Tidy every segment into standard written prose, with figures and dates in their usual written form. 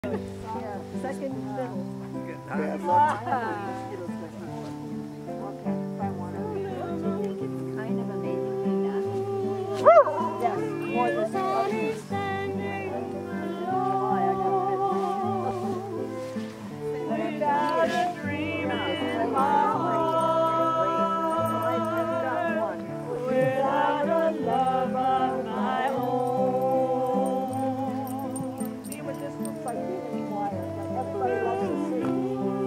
Second fiddle. Yeah, Okay, if I want to. Don't you think it's kind of amazingly natural? Yes, more than the others. July, I got it. Without a dream in my heart, I've got one. Without a love of my own. See what this looks like evening choir, but everybody loves to sing.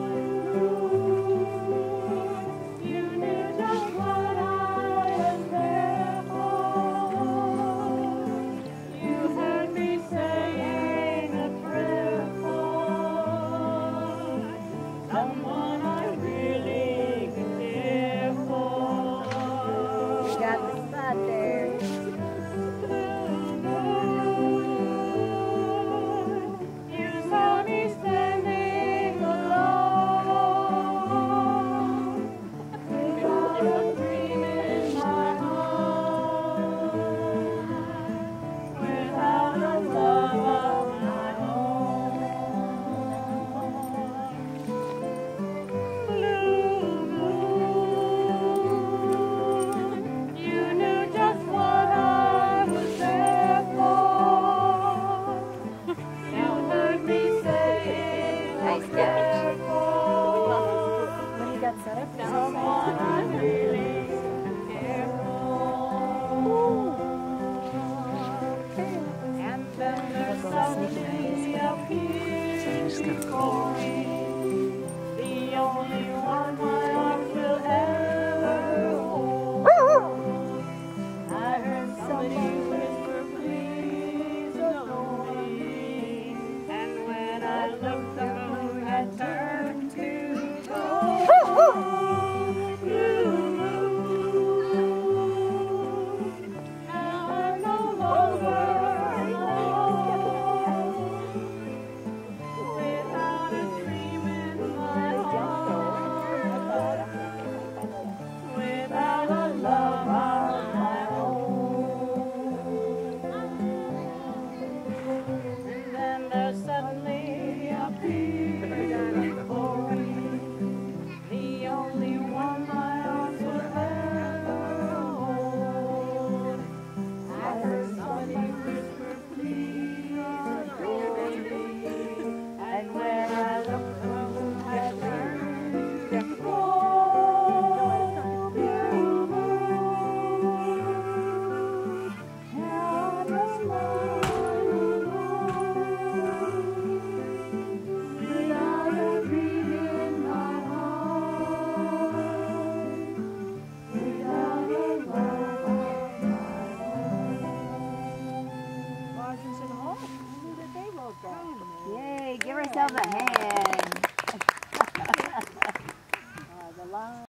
Someone I really care for. And then there's somebody up here before me, the only one my arms will ever hold. I heard somebody whisper, please adore me, and when I looked, the moon had turned to gold. Suddenly appeared before me, the only one my arms will ever hold. I heard somebody whisper, please adore me, and when I looked, the moon had turned to gold. Now just Yay, give herself a hand.